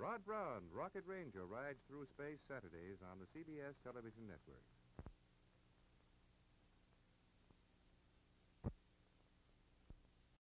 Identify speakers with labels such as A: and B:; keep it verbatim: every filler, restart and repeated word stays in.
A: Rod Brown, Rocket Ranger, rides through space Saturdays on the C B S television network.